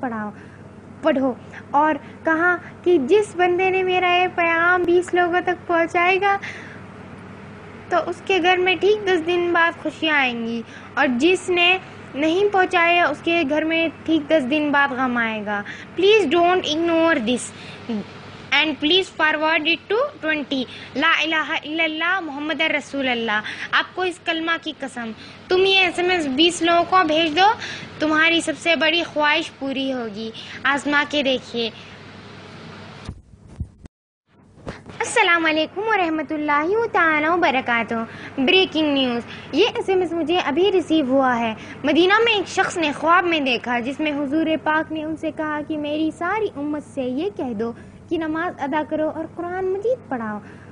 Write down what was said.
पढ़ो। और कहा कि जिस बंदे ने मेरा ये पैगाम 20 लोगों तक पहुंचाएगा तो उसके घर में ठीक 10 दिन बाद खुशियाँ आएंगी, और जिसने नहीं पहुंचाया उसके घर में ठीक 10 दिन बाद गम आएगा। Please don't ignore this and please forward it to 20। ला इलाहा इल्लल्लाह मोहम्मद रसूल अल्लाह। आपको इस कलमा की कसम, तुम ये SMS 20 लोगों को भेज दो, तुम्हारी सबसे बड़ी ख्वाहिश पूरी होगी। आजमा के देखिए। अस्सलाम वालेकुम वरहमतुल्लाहि तआला व बरकातुहू। ब्रेकिंग न्यूज़, ये SMS मुझे अभी रिसीव हुआ है। मदीना में एक शख्स ने ख्वाब में देखा जिसमें हुजूर पाक ने उनसे कहा कि मेरी सारी उम्मत से ये कह दो कि नमाज अदा करो और कुरान मजीद पढ़ाओ।